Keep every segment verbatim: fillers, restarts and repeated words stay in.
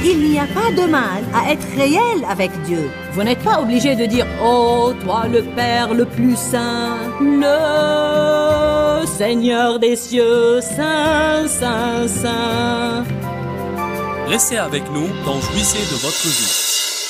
Il n'y a pas de mal à être réel avec Dieu. Vous n'êtes pas obligé de dire « Oh, toi le Père le plus saint, le Seigneur des cieux, saint, saint, saint ». Restez avec nous dans Jouissez de votre vie.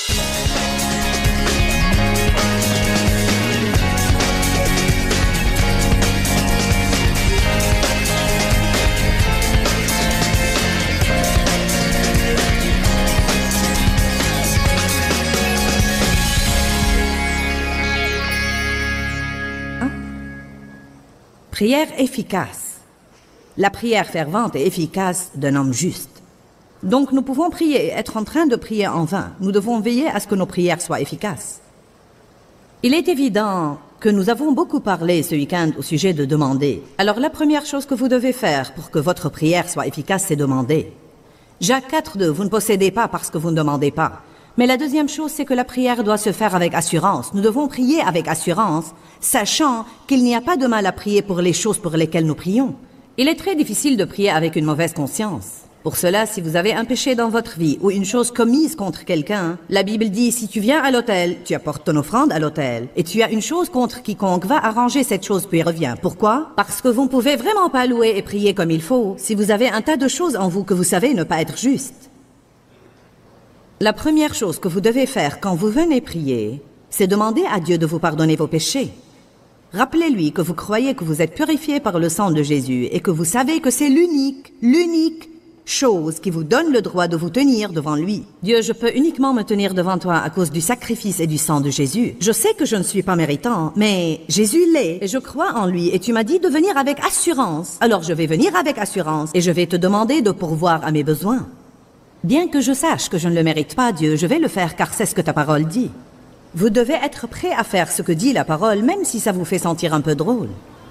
Prière efficace. La prière fervente et efficace d'un homme juste. Donc nous pouvons prier et être en train de prier en vain. Nous devons veiller à ce que nos prières soient efficaces. Il est évident que nous avons beaucoup parlé ce week-end au sujet de demander. Alors la première chose que vous devez faire pour que votre prière soit efficace, c'est demander. Jacques quatre deux, vous ne possédez pas parce que vous ne demandez pas. Mais la deuxième chose, c'est que la prière doit se faire avec assurance. Nous devons prier avec assurance, sachant qu'il n'y a pas de mal à prier pour les choses pour lesquelles nous prions. Il est très difficile de prier avec une mauvaise conscience. Pour cela, si vous avez un péché dans votre vie ou une chose commise contre quelqu'un, la Bible dit, si tu viens à l'autel, tu apportes ton offrande à l'autel, et tu as une chose contre quiconque, va arranger cette chose puis reviens. Pourquoi? Parce que vous ne pouvez vraiment pas louer et prier comme il faut si vous avez un tas de choses en vous que vous savez ne pas être justes. La première chose que vous devez faire quand vous venez prier, c'est demander à Dieu de vous pardonner vos péchés. Rappelez-lui que vous croyez que vous êtes purifié par le sang de Jésus et que vous savez que c'est l'unique, l'unique chose qui vous donne le droit de vous tenir devant lui. Dieu, je peux uniquement me tenir devant toi à cause du sacrifice et du sang de Jésus. Je sais que je ne suis pas méritant, mais Jésus l'est et je crois en lui et tu m'as dit de venir avec assurance. Alors je vais venir avec assurance et je vais te demander de pourvoir à mes besoins. Bien que je sache que je ne le mérite pas, Dieu, je vais le faire car c'est ce que ta parole dit. Vous devez être prêt à faire ce que dit la parole, même si ça vous fait sentir un peu drôle.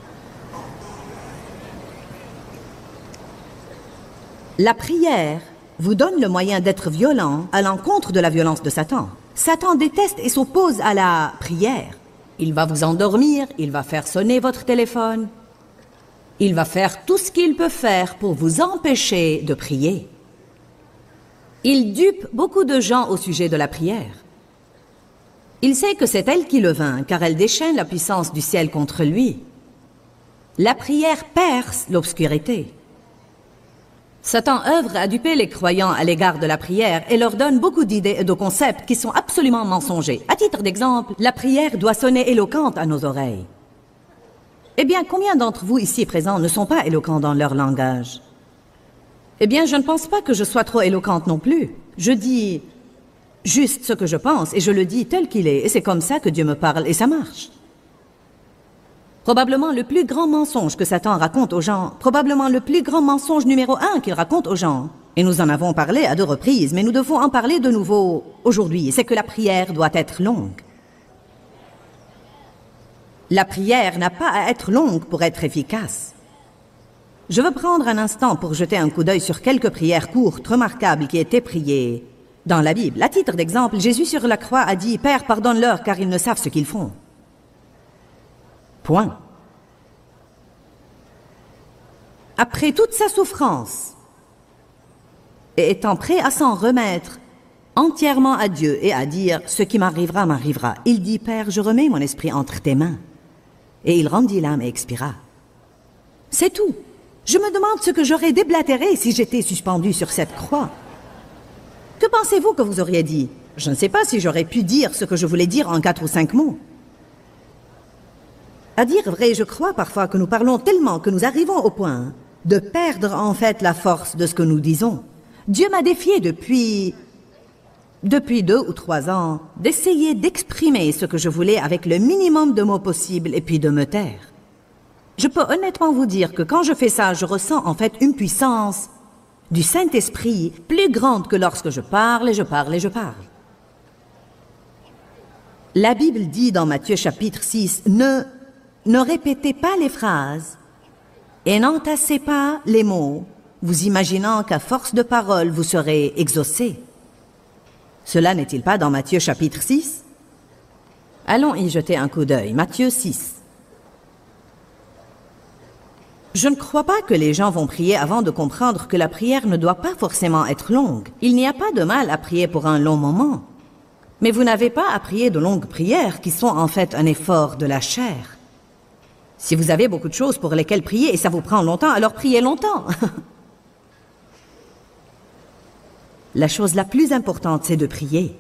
La prière vous donne le moyen d'être violent à l'encontre de la violence de Satan. Satan déteste et s'oppose à la prière. Il va vous endormir, il va faire sonner votre téléphone. Il va faire tout ce qu'il peut faire pour vous empêcher de prier. Il dupe beaucoup de gens au sujet de la prière. Il sait que c'est elle qui le vainc, car elle déchaîne la puissance du ciel contre lui. La prière perce l'obscurité. Satan œuvre à duper les croyants à l'égard de la prière et leur donne beaucoup d'idées et de concepts qui sont absolument mensongers. À titre d'exemple, la prière doit sonner éloquente à nos oreilles. Eh bien, combien d'entre vous ici présents ne sont pas éloquents dans leur langage? Eh bien, je ne pense pas que je sois trop éloquente non plus. Je dis juste ce que je pense et je le dis tel qu'il est. Et c'est comme ça que Dieu me parle et ça marche. Probablement le plus grand mensonge que Satan raconte aux gens, probablement le plus grand mensonge numéro un qu'il raconte aux gens, et nous en avons parlé à deux reprises, mais nous devons en parler de nouveau aujourd'hui, c'est que la prière doit être longue. La prière n'a pas à être longue pour être efficace. Je veux prendre un instant pour jeter un coup d'œil sur quelques prières courtes, remarquables, qui étaient priées dans la Bible. À titre d'exemple, Jésus sur la croix a dit « Père, pardonne-leur, car ils ne savent ce qu'ils font. » Point. Après toute sa souffrance, et étant prêt à s'en remettre entièrement à Dieu et à dire « Ce qui m'arrivera, m'arrivera », il dit « Père, je remets mon esprit entre tes mains. » Et il rendit l'âme et expira. C'est tout. Je me demande ce que j'aurais déblatéré si j'étais suspendu sur cette croix. Que pensez-vous que vous auriez dit? Je ne sais pas si j'aurais pu dire ce que je voulais dire en quatre ou cinq mots. À dire vrai, je crois parfois que nous parlons tellement que nous arrivons au point de perdre en fait la force de ce que nous disons. Dieu m'a défié depuis... depuis deux ou trois ans d'essayer d'exprimer ce que je voulais avec le minimum de mots possible et puis de me taire. Je peux honnêtement vous dire que quand je fais ça, je ressens en fait une puissance du Saint-Esprit plus grande que lorsque je parle et je parle et je parle. La Bible dit dans Matthieu chapitre six, ne, ne répétez pas les phrases et n'entassez pas les mots, vous imaginant qu'à force de parole, vous serez exaucés. Cela n'est-il pas dans Matthieu chapitre six? Allons y jeter un coup d'œil. Matthieu six. Je ne crois pas que les gens vont prier avant de comprendre que la prière ne doit pas forcément être longue. Il n'y a pas de mal à prier pour un long moment. Mais vous n'avez pas à prier de longues prières qui sont en fait un effort de la chair. Si vous avez beaucoup de choses pour lesquelles prier et ça vous prend longtemps, alors priez longtemps. La chose la plus importante, c'est de prier.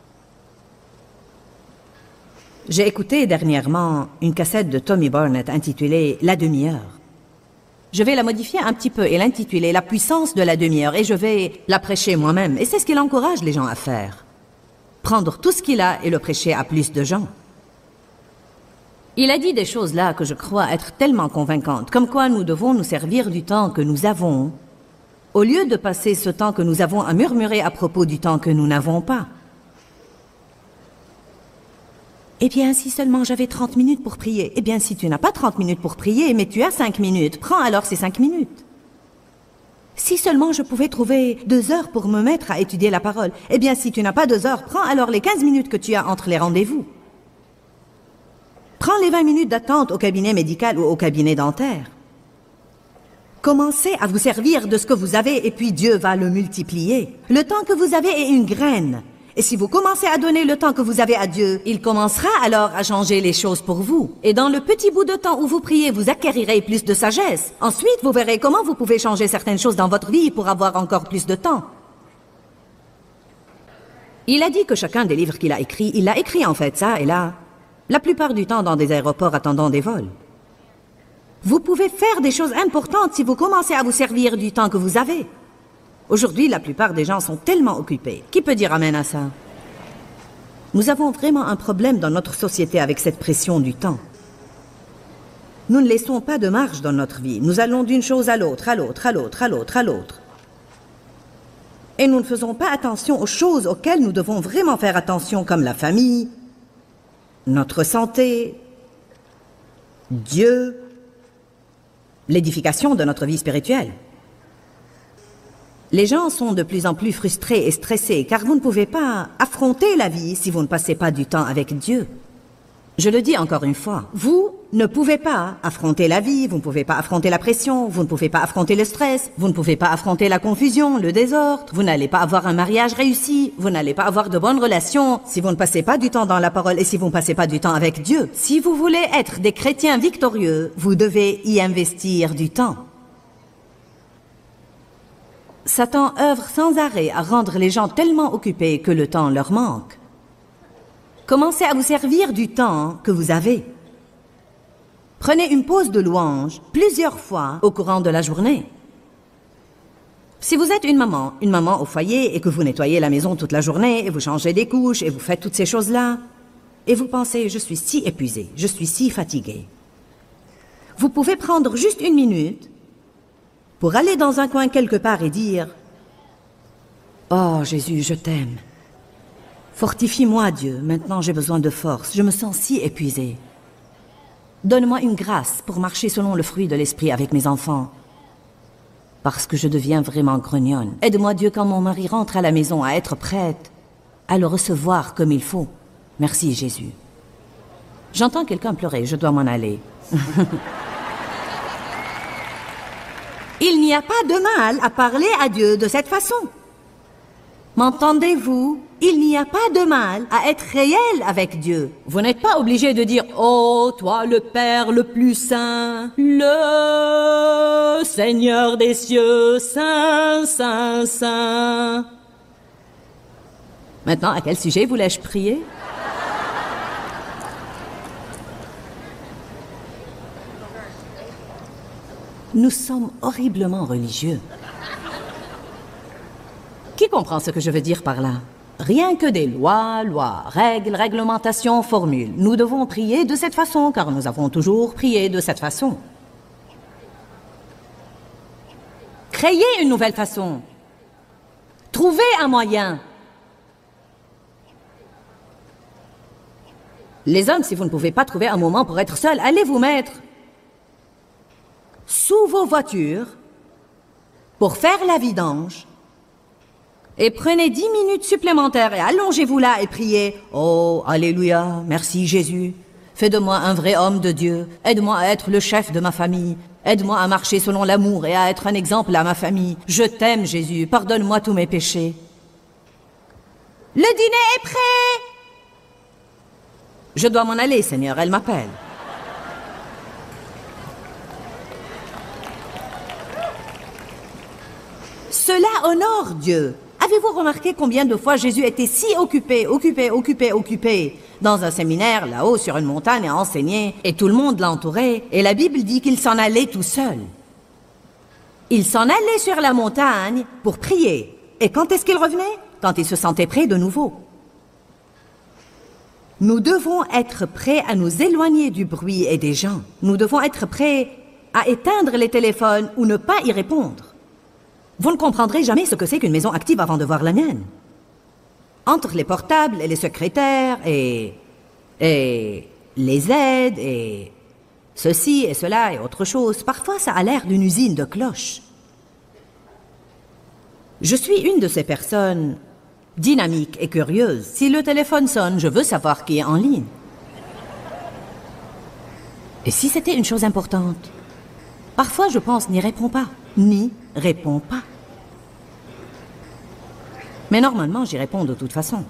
J'ai écouté dernièrement une cassette de Tommy Barnett intitulée « La demi-heure ». Je vais la modifier un petit peu et l'intituler « La puissance de la demi-heure » et je vais la prêcher moi-même. Et c'est ce qu'il encourage les gens à faire. Prendre tout ce qu'il a et le prêcher à plus de gens. Il a dit des choses là que je crois être tellement convaincantes, comme quoi nous devons nous servir du temps que nous avons, au lieu de passer ce temps que nous avons à murmurer à propos du temps que nous n'avons pas. Eh bien, si seulement j'avais trente minutes pour prier. Eh bien, si tu n'as pas trente minutes pour prier, mais tu as cinq minutes, prends alors ces cinq minutes. Si seulement je pouvais trouver deux heures pour me mettre à étudier la parole. Eh bien, si tu n'as pas deux heures, prends alors les quinze minutes que tu as entre les rendez-vous. Prends les vingt minutes d'attente au cabinet médical ou au cabinet dentaire. Commencez à vous servir de ce que vous avez et puis Dieu va le multiplier. Le temps que vous avez est une graine. Et si vous commencez à donner le temps que vous avez à Dieu, il commencera alors à changer les choses pour vous. Et dans le petit bout de temps où vous priez, vous acquérirez plus de sagesse. Ensuite, vous verrez comment vous pouvez changer certaines choses dans votre vie pour avoir encore plus de temps. Il a dit que chacun des livres qu'il a écrits, il l'a écrit en fait, ça et là. La plupart du temps dans des aéroports attendant des vols. Vous pouvez faire des choses importantes si vous commencez à vous servir du temps que vous avez. Aujourd'hui, la plupart des gens sont tellement occupés. Qui peut dire amen à ça? Nous avons vraiment un problème dans notre société avec cette pression du temps. Nous ne laissons pas de marge dans notre vie. Nous allons d'une chose à l'autre, à l'autre, à l'autre, à l'autre, à l'autre. Et nous ne faisons pas attention aux choses auxquelles nous devons vraiment faire attention, comme la famille, notre santé, Dieu, l'édification de notre vie spirituelle. Les gens sont de plus en plus frustrés et stressés car vous ne pouvez pas affronter la vie si vous ne passez pas du temps avec Dieu. Je le dis encore une fois, vous ne pouvez pas affronter la vie, vous ne pouvez pas affronter la pression, vous ne pouvez pas affronter le stress, vous ne pouvez pas affronter la confusion, le désordre, vous n'allez pas avoir un mariage réussi, vous n'allez pas avoir de bonnes relations si vous ne passez pas du temps dans la parole et si vous ne passez pas du temps avec Dieu. Si vous voulez être des chrétiens victorieux, vous devez y investir du temps. Satan œuvre sans arrêt à rendre les gens tellement occupés que le temps leur manque. Commencez à vous servir du temps que vous avez. Prenez une pause de louange plusieurs fois au courant de la journée. Si vous êtes une maman, une maman au foyer et que vous nettoyez la maison toute la journée et vous changez des couches et vous faites toutes ces choses-là, et vous pensez « je suis si épuisée, je suis si fatiguée », vous pouvez prendre juste une minute pour aller dans un coin quelque part et dire « Oh Jésus, je t'aime. Fortifie-moi Dieu, maintenant j'ai besoin de force, je me sens si épuisée. Donne-moi une grâce pour marcher selon le fruit de l'esprit avec mes enfants. Parce que je deviens vraiment grognonne. Aide-moi Dieu quand mon mari rentre à la maison à être prête à le recevoir comme il faut. Merci Jésus. » J'entends quelqu'un pleurer, je dois m'en aller. Il n'y a pas de mal à parler à Dieu de cette façon. M'entendez-vous? Il n'y a pas de mal à être réel avec Dieu. Vous n'êtes pas obligé de dire « Oh, toi le Père le plus saint, le Seigneur des cieux, saint, saint, saint. » Maintenant, à quel sujet voulais-je prier? Nous sommes horriblement religieux. Qui comprend ce que je veux dire par là? Rien que des lois, lois, règles, réglementations, formules. Nous devons prier de cette façon, car nous avons toujours prié de cette façon. Créez une nouvelle façon. Trouvez un moyen. Les hommes, si vous ne pouvez pas trouver un moment pour être seuls, allez vous mettre sous vos voitures pour faire la vidange et prenez dix minutes supplémentaires et allongez-vous là et priez « Oh, alléluia, merci Jésus, Fais de moi un vrai homme de Dieu. Aide-moi à être le chef de ma famille. Aide-moi à marcher selon l'amour et à être un exemple à ma famille. Je t'aime, Jésus. Pardonne-moi tous mes péchés. Le dîner est prêt. Je dois m'en aller, Seigneur. Elle m'appelle. Cela honore Dieu. Avez-vous remarqué combien de fois Jésus était si occupé, occupé, occupé, occupé dans un séminaire, là-haut, sur une montagne, à enseigner, et tout le monde l'entourait, et la Bible dit qu'il s'en allait tout seul. Il s'en allait sur la montagne pour prier. Et quand est-ce qu'il revenait? Quand il se sentait prêt de nouveau. Nous devons être prêts à nous éloigner du bruit et des gens. Nous devons être prêts à éteindre les téléphones ou ne pas y répondre. Vous ne comprendrez jamais ce que c'est qu'une maison active avant de voir la mienne. Entre les portables et les secrétaires et... et... les aides et... ceci et cela et autre chose, parfois ça a l'air d'une usine de cloches. Je suis une de ces personnes dynamiques et curieuses. Si le téléphone sonne, je veux savoir qui est en ligne. Et si c'était une chose importante? Parfois je pense n'y réponds pas. N'y réponds pas. Mais normalement, j'y réponds de toute façon.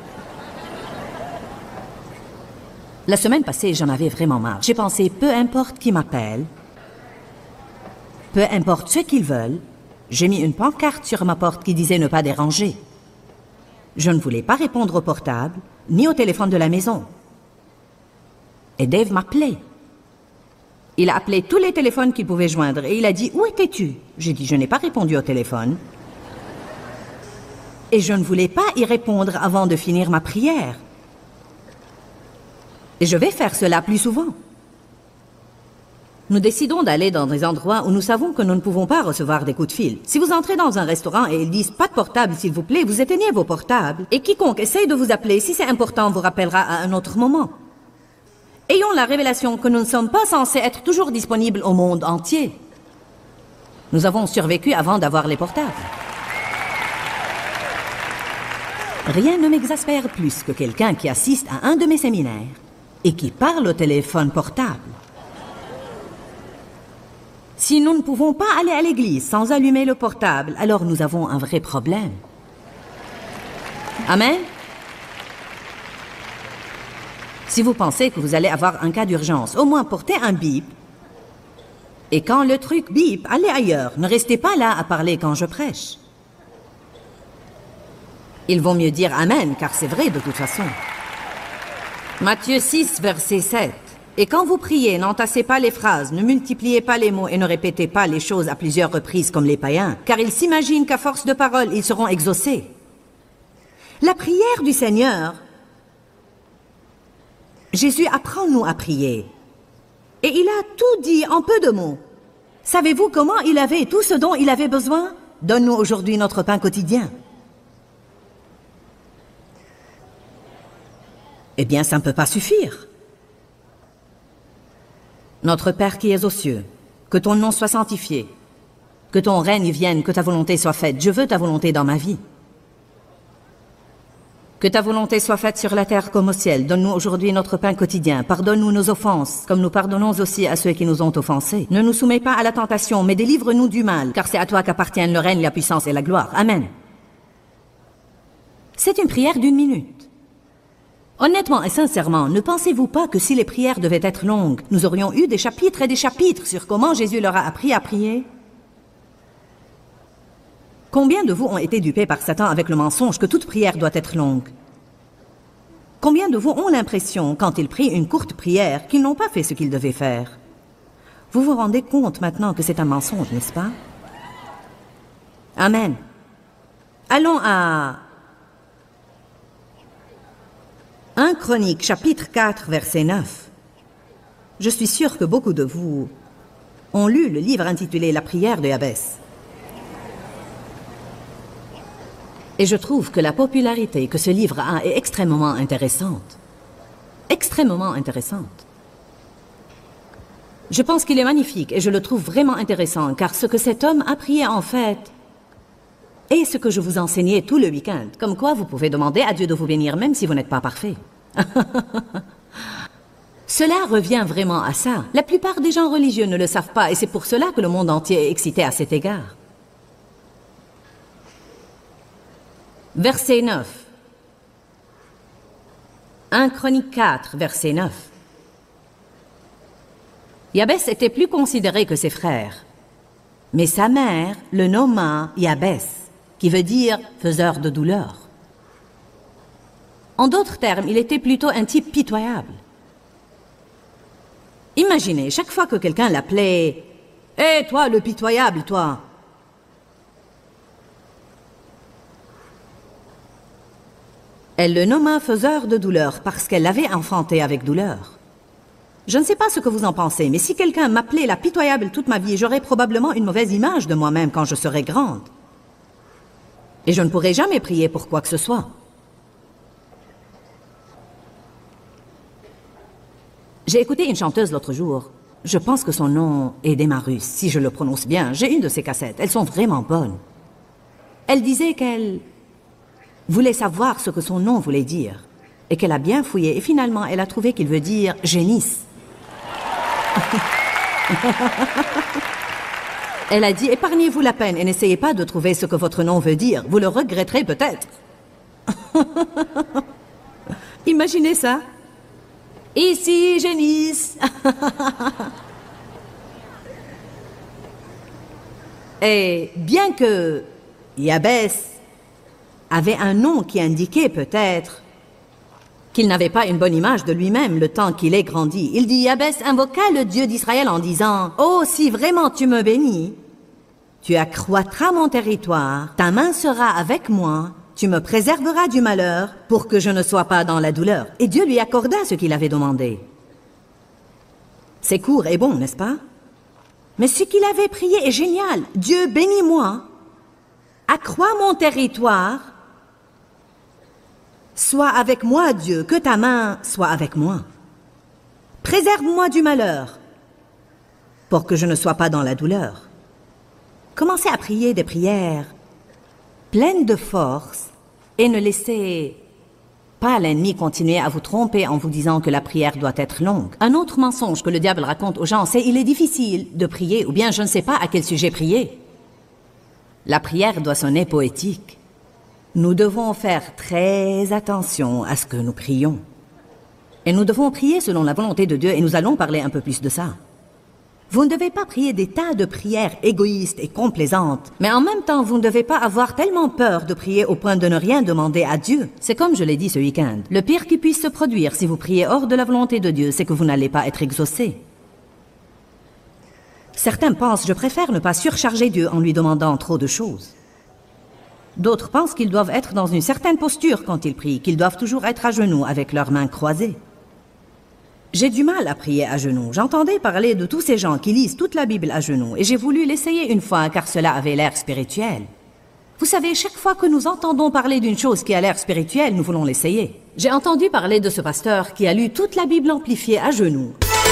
La semaine passée, j'en avais vraiment marre. J'ai pensé, peu importe qui m'appelle, peu importe ce qu'ils veulent, j'ai mis une pancarte sur ma porte qui disait ne pas déranger. Je ne voulais pas répondre au portable, ni au téléphone de la maison. Et Dave m'appelait. Il a appelé tous les téléphones qu'il pouvait joindre et il a dit « Où étais-tu » J'ai dit « Je n'ai pas répondu au téléphone. » Et je ne voulais pas y répondre avant de finir ma prière. Et je vais faire cela plus souvent. Nous décidons d'aller dans des endroits où nous savons que nous ne pouvons pas recevoir des coups de fil. Si vous entrez dans un restaurant et ils disent « Pas de portable, s'il vous plaît », vous éteignez vos portables. Et quiconque essaye de vous appeler, si c'est important, vous rappellera à un autre moment. Ayons la révélation que nous ne sommes pas censés être toujours disponibles au monde entier. Nous avons survécu avant d'avoir les portables. Rien ne m'exaspère plus que quelqu'un qui assiste à un de mes séminaires et qui parle au téléphone portable. Si nous ne pouvons pas aller à l'église sans allumer le portable, alors nous avons un vrai problème. Amen? Si vous pensez que vous allez avoir un cas d'urgence, au moins portez un bip. Et quand le truc bip, allez ailleurs. Ne restez pas là à parler quand je prêche. Il vaut mieux dire Amen, car c'est vrai de toute façon. Matthieu six, verset sept. Et quand vous priez, n'entassez pas les phrases, ne multipliez pas les mots et ne répétez pas les choses à plusieurs reprises comme les païens, car ils s'imaginent qu'à force de paroles, ils seront exaucés. La prière du Seigneur... Jésus apprend-nous à prier. Et il a tout dit en peu de mots. Savez-vous comment il avait tout ce dont il avait besoin? Donne-nous aujourd'hui notre pain quotidien. Eh bien, ça ne peut pas suffire. Notre Père qui es aux cieux, que ton nom soit sanctifié, que ton règne vienne, que ta volonté soit faite. Je veux ta volonté dans ma vie. Que ta volonté soit faite sur la terre comme au ciel. Donne-nous aujourd'hui notre pain quotidien. Pardonne-nous nos offenses, comme nous pardonnons aussi à ceux qui nous ont offensés. Ne nous soumets pas à la tentation, mais délivre-nous du mal, car c'est à toi qu'appartiennent le règne, la puissance et la gloire. Amen. C'est une prière d'une minute. Honnêtement et sincèrement, ne pensez-vous pas que si les prières devaient être longues, nous aurions eu des chapitres et des chapitres sur comment Jésus leur a appris à prier? Combien de vous ont été dupés par Satan avec le mensonge que toute prière doit être longue? Combien de vous ont l'impression, quand ils prient une courte prière, qu'ils n'ont pas fait ce qu'ils devaient faire? Vous vous rendez compte maintenant que c'est un mensonge, n'est-ce pas? Amen. Allons à un Chronique, chapitre quatre, verset neuf. Je suis sûre que beaucoup de vous ont lu le livre intitulé « La prière de Jabès ». Et je trouve que la popularité que ce livre a est extrêmement intéressante. Extrêmement intéressante. Je pense qu'il est magnifique et je le trouve vraiment intéressant, car ce que cet homme a prié en fait est ce que je vous enseignais tout le week-end. Comme quoi vous pouvez demander à Dieu de vous bénir même si vous n'êtes pas parfait. Cela revient vraiment à ça. La plupart des gens religieux ne le savent pas et c'est pour cela que le monde entier est excité à cet égard. Verset neuf. un Chronique quatre, verset neuf. Yabès était plus considéré que ses frères, mais sa mère le nomma Yabès, qui veut dire « faiseur de douleur ». En d'autres termes, il était plutôt un type pitoyable. Imaginez, chaque fois que quelqu'un l'appelait « Hé, hey, toi, le pitoyable, toi !» Elle le nomma faiseur de douleur parce qu'elle l'avait enfanté avec douleur. Je ne sais pas ce que vous en pensez, mais si quelqu'un m'appelait la pitoyable toute ma vie, j'aurais probablement une mauvaise image de moi-même quand je serai grande. Et je ne pourrai jamais prier pour quoi que ce soit. J'ai écouté une chanteuse l'autre jour. Je pense que son nom est Demarus, si je le prononce bien. J'ai une de ses cassettes. Elles sont vraiment bonnes. Elle disait qu'elle voulait savoir ce que son nom voulait dire. Et qu'elle a bien fouillé. Et finalement, elle a trouvé qu'il veut dire « génisse ». Elle a dit « épargnez-vous la peine et n'essayez pas de trouver ce que votre nom veut dire. Vous le regretterez peut-être. » Imaginez ça. Ici, génisse. Et bien que Yabès avait un nom qui indiquait peut-être qu'il n'avait pas une bonne image de lui-même le temps qu'il ait grandi, il dit Yabès invoqua le Dieu d'Israël en disant « Oh, si vraiment tu me bénis, tu accroîtras mon territoire, ta main sera avec moi, tu me préserveras du malheur pour que je ne sois pas dans la douleur. » Et Dieu lui accorda ce qu'il avait demandé. C'est court et bon, n'est-ce pas? Mais ce qu'il avait prié est génial. Dieu, bénis-moi, accroît mon territoire, sois avec moi, Dieu, que ta main soit avec moi. Préserve-moi du malheur pour que je ne sois pas dans la douleur. Commencez à prier des prières pleines de force et ne laissez pas l'ennemi continuer à vous tromper en vous disant que la prière doit être longue. Un autre mensonge que le diable raconte aux gens, c'est il est difficile de prier ou bien je ne sais pas à quel sujet prier. La prière doit sonner poétique. Nous devons faire très attention à ce que nous prions. Et nous devons prier selon la volonté de Dieu et nous allons parler un peu plus de ça. Vous ne devez pas prier des tas de prières égoïstes et complaisantes, mais en même temps, vous ne devez pas avoir tellement peur de prier au point de ne rien demander à Dieu. C'est comme je l'ai dit ce week-end. Le pire qui puisse se produire si vous priez hors de la volonté de Dieu, c'est que vous n'allez pas être exaucé. Certains pensent, je préfère ne pas surcharger Dieu en lui demandant trop de choses. D'autres pensent qu'ils doivent être dans une certaine posture quand ils prient, qu'ils doivent toujours être à genoux avec leurs mains croisées. J'ai du mal à prier à genoux. J'entendais parler de tous ces gens qui lisent toute la Bible à genoux et j'ai voulu l'essayer une fois car cela avait l'air spirituel. Vous savez, chaque fois que nous entendons parler d'une chose qui a l'air spirituelle, nous voulons l'essayer. J'ai entendu parler de ce pasteur qui a lu toute la Bible amplifiée à genoux.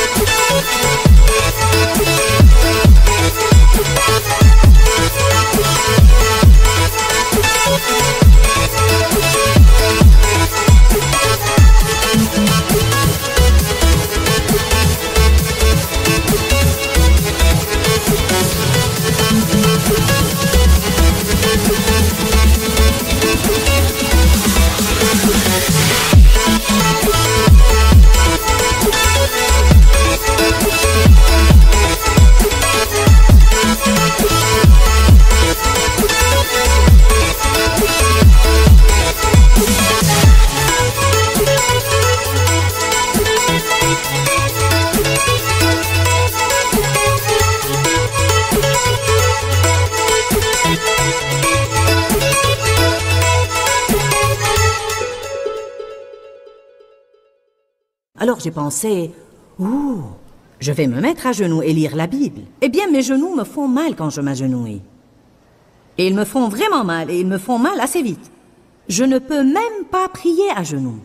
Alors j'ai pensé, ouh, je vais me mettre à genoux et lire la Bible. Eh bien, mes genoux me font mal quand je m'agenouille. Et ils me font vraiment mal, et ils me font mal assez vite. Je ne peux même pas prier à genoux.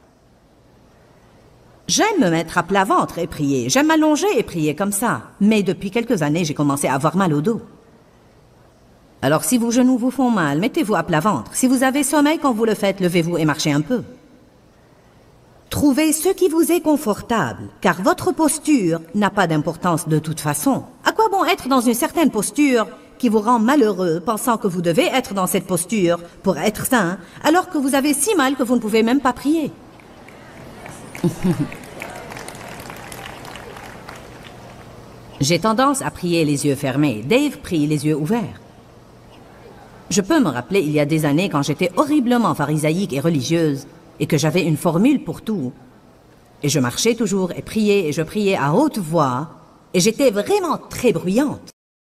J'aime me mettre à plat ventre et prier. J'aime m'allonger et prier comme ça. Mais depuis quelques années, j'ai commencé à avoir mal au dos. Alors si vos genoux vous font mal, mettez-vous à plat ventre. Si vous avez sommeil quand vous le faites, levez-vous et marchez un peu. Trouvez ce qui vous est confortable, car votre posture n'a pas d'importance de toute façon. À quoi bon être dans une certaine posture qui vous rend malheureux, pensant que vous devez être dans cette posture pour être sain, alors que vous avez si mal que vous ne pouvez même pas prier? J'ai tendance à prier les yeux fermés. Dave prie les yeux ouverts. Je peux me rappeler il y a des années quand j'étais horriblement pharisaïque et religieuse et que j'avais une formule pour tout. Et je marchais toujours et priais et je priais à haute voix et j'étais vraiment très bruyante.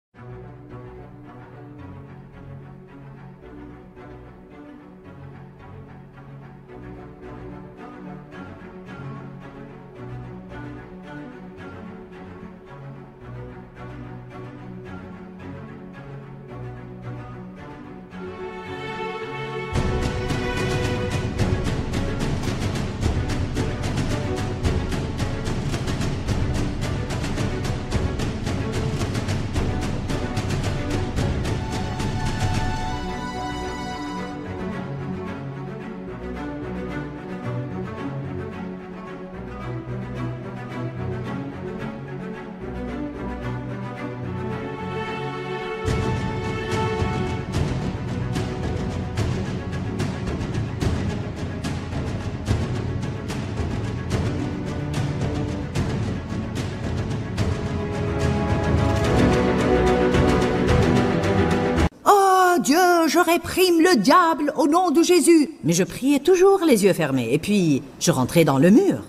Dieu, je réprime le diable au nom de Jésus. Mais je priais toujours les yeux fermés, et puis je rentrais dans le mur.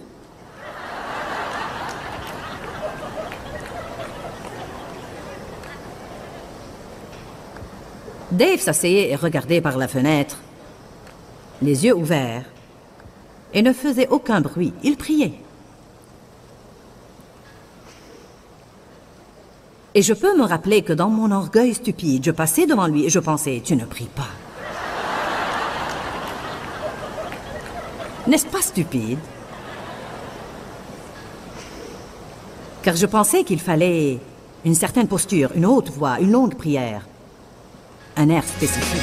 Dave s'asseyait et regardait par la fenêtre, les yeux ouverts, et ne faisait aucun bruit. Il priait. Et je peux me rappeler que dans mon orgueil stupide, je passais devant lui et je pensais, tu ne pries pas. N'est-ce pas stupide? Car je pensais qu'il fallait une certaine posture, une haute voix, une longue prière, un air spécifique.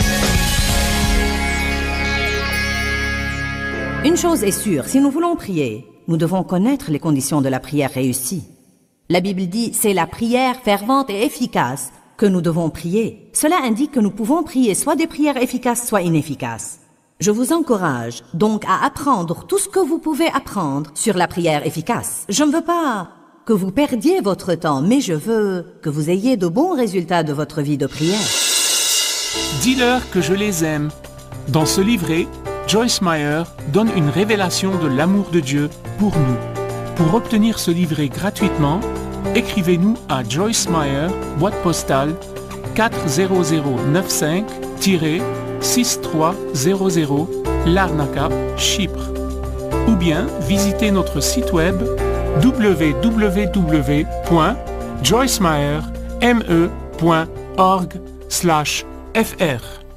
Une chose est sûre, si nous voulons prier, nous devons connaître les conditions de la prière réussie. La Bible dit, c'est la prière fervente et efficace que nous devons prier. Cela indique que nous pouvons prier soit des prières efficaces, soit inefficaces. Je vous encourage donc à apprendre tout ce que vous pouvez apprendre sur la prière efficace. Je ne veux pas que vous perdiez votre temps, mais je veux que vous ayez de bons résultats de votre vie de prière. Dis-leur que je les aime. Dans ce livret, Joyce Meyer donne une révélation de l'amour de Dieu pour nous. Pour obtenir ce livret gratuitement, écrivez-nous à Joyce Meyer, boîte postale quatre zéro zéro neuf cinq six trois zéro zéro, Larnaca, Chypre. Ou bien visitez notre site web w w w point joyce meyer point org slash f r.